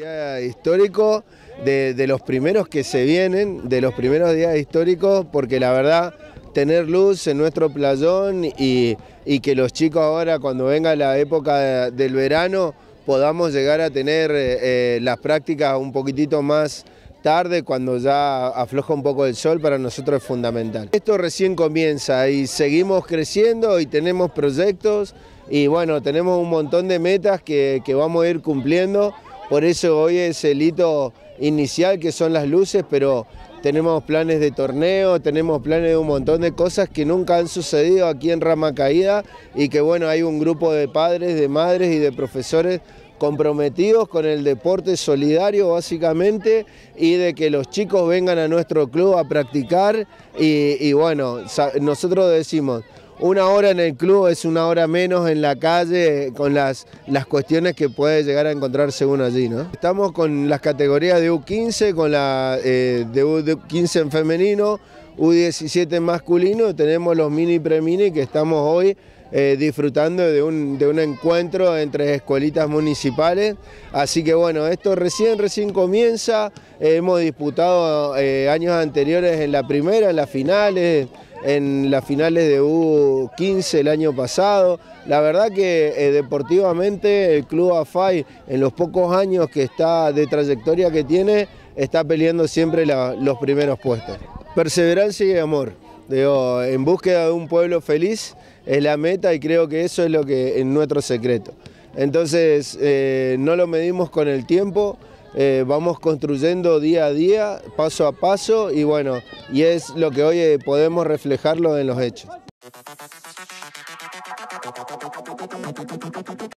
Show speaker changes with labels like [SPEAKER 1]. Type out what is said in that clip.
[SPEAKER 1] día histórico, de los primeros que se vienen, de los primeros días históricos, porque la verdad, tener luz en nuestro playón y que los chicos ahora, cuando venga la época del verano, podamos llegar a tener las prácticas un poquitito más tarde, cuando ya afloja un poco el sol, para nosotros es fundamental. Esto recién comienza y seguimos creciendo y tenemos proyectos y bueno, tenemos un montón de metas que vamos a ir cumpliendo. Por eso hoy es el hito inicial, que son las luces, pero tenemos planes de torneo, tenemos planes de un montón de cosas que nunca han sucedido aquí en Rama Caída y que bueno, hay un grupo de padres, de madres y de profesores comprometidos con el deporte solidario básicamente, y de que los chicos vengan a nuestro club a practicar y bueno, nosotros decimos, una hora en el club es una hora menos en la calle, con las cuestiones que puede llegar a encontrarse uno allí, ¿no? Estamos con las categorías de U15, con la de U15 en femenino, U17 en masculino, tenemos los mini pre-mini que estamos hoy disfrutando de un encuentro entre escuelitas municipales. Así que bueno, esto recién comienza. Hemos disputado años anteriores en la primera, en las finales de U15 el año pasado. La verdad que deportivamente el Club AFAY, en los pocos años que está de trayectoria que tiene, está peleando siempre los primeros puestos. Perseverancia y amor. Digo, en búsqueda de un pueblo feliz es la meta, y creo que eso es lo que es nuestro secreto. Entonces no lo medimos con el tiempo, vamos construyendo día a día, paso a paso, y bueno, y es lo que hoy podemos reflejarlo en los hechos.